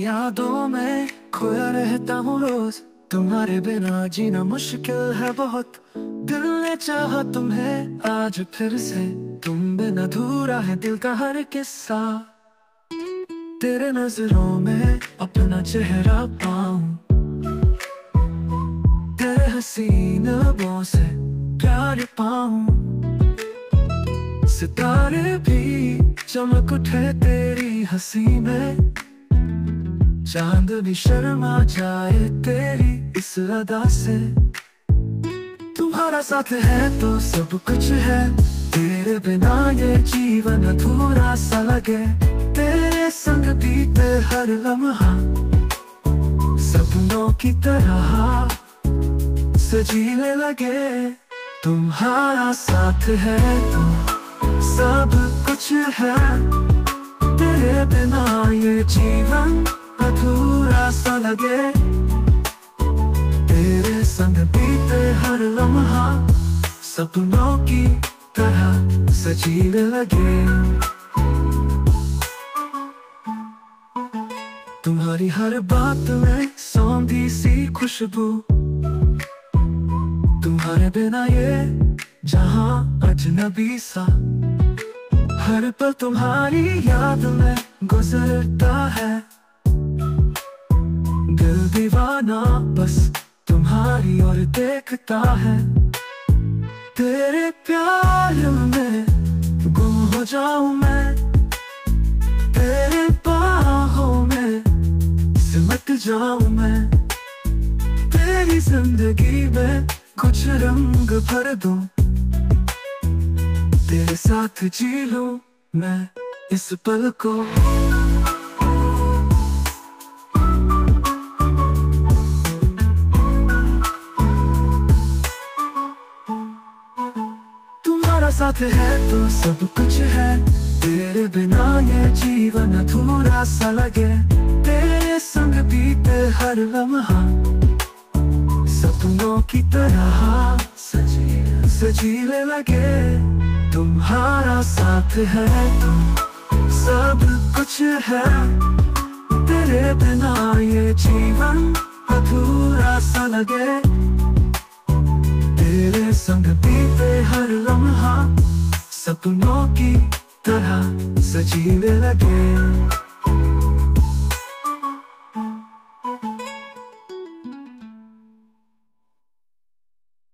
यादों में खोया रहता हूँ रोज। तुम्हारे बिना जीना मुश्किल है बहुत। दिल ने चाहा तुम्हें आज फिर से। तुम बिना अधूरा है दिल का हर किस्सा। तेरे नजरों में अपना चेहरा पाऊं, तेरे हसीन लबों से प्यार पाऊं। सितारे भी चमक उठे तेरी हंसी में। चांद भी शर्मा जाए तेरी इस अदा से। तुम्हारा साथ है तो सब कुछ है। तेरे बिना ये जीवन अधूरा सा लगे। तेरे संग बीते हर लम्हा सपनों की तरह सजीने लगे। तुम्हारा साथ है तो सब कुछ है। तेरे बिना ये जीवन अधूरा सा लगे। तेरे संग बीते हर लम्हा सपनों की तरह सजीने लगे। तुम्हारी हर बात में सौंधी सी खुशबू। तुम्हारे बिना ये जहां अजनबी सा। हर पल तुम्हारी याद में गुजरता है। दिल दीवाना बस तुम्हारी ओर देखता है। तेरे प्यार में गुम हो जाऊं मैं। तेरे बाहों में सिमट जाऊं मैं। तेरी जिंदगी में कुछ रंग भर दूं। तेरे साथ जी लूं मैं इस पल को। तुम्हारा साथ है तो सब कुछ है। तेरे बिना ये जीवन अधूरा सा लगे। तेरे संग बीते हर लम्हा सपनों की तरह सजीने लगे। तुम्हारा साथ है तो सब कुछ है। तेरे बिना ये जीवन अधूरा सा लगे। तेरे संग बीते हर लम्हा सपनों की तरह सजीने लगे।